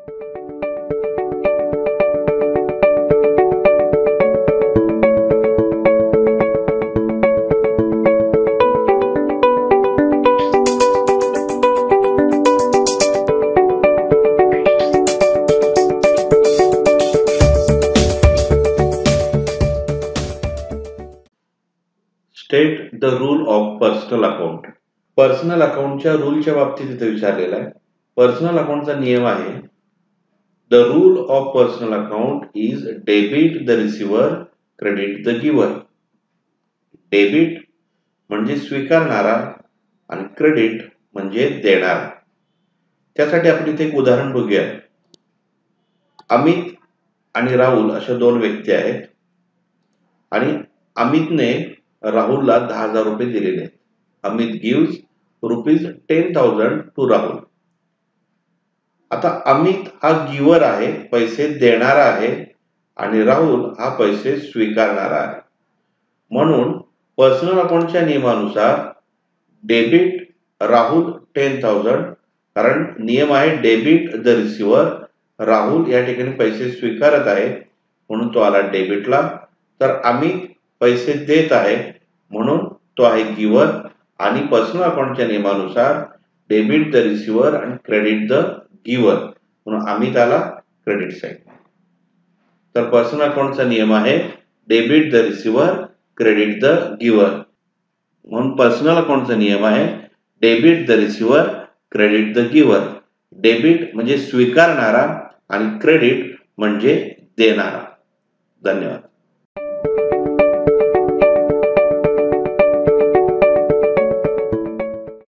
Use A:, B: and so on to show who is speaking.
A: State the rule of personal account. Personal अकाउंटच्या रूलच्या बाबतीत इथे विचारलेला आहे. पर्सनल अकाउंटचा नियम आहे, the rule of personal account is debit the receiver, credit the giver. डेबिट म्हणजे स्वीकारणारा आणि क्रेडिट म्हणजे देणारा. त्यासाठी आपण इथे एक उदाहरण बघूया. अमित आणि राहुल अशा दोन व्यक्ती आहेत आणि अमितने राहुलला 10,000 रुपये दिलेले आहेत. Amit gives ₹10,000 to Rahul. आता अमित हा गिव्हर आहे, पैसे देणारा आहे, आणि राहुल हा पैसे स्वीकारणारा आहे. म्हणून पर्सनल अकाउंटच्या नियमानुसार डेबिट राहुल 10,000, कारण नियम आहे डेबिट द रिसिव्हर. राहुल या ठिकाणी पैसे स्वीकारत आहे म्हणून तो आला डेबिटला. तर अमित पैसे देत आहे म्हणून तो आहे गिव्हर. आणि पर्सनल अकाउंटच्या नियमानुसार डेबिट द रिसिव्हर आणि क्रेडिट द गिव्हर म्हणून अमित आला क्रेडिट साइड. तर पर्सनल अकाउंटचा नियम आहे debit the receiver, credit the giver. म्हणून पर्सनल अकाउंटचा नियम आहे debit the receiver, credit the giver. डेबिट म्हणजे स्वीकारणारा आणि क्रेडिट म्हणजे देणारा. धन्यवाद.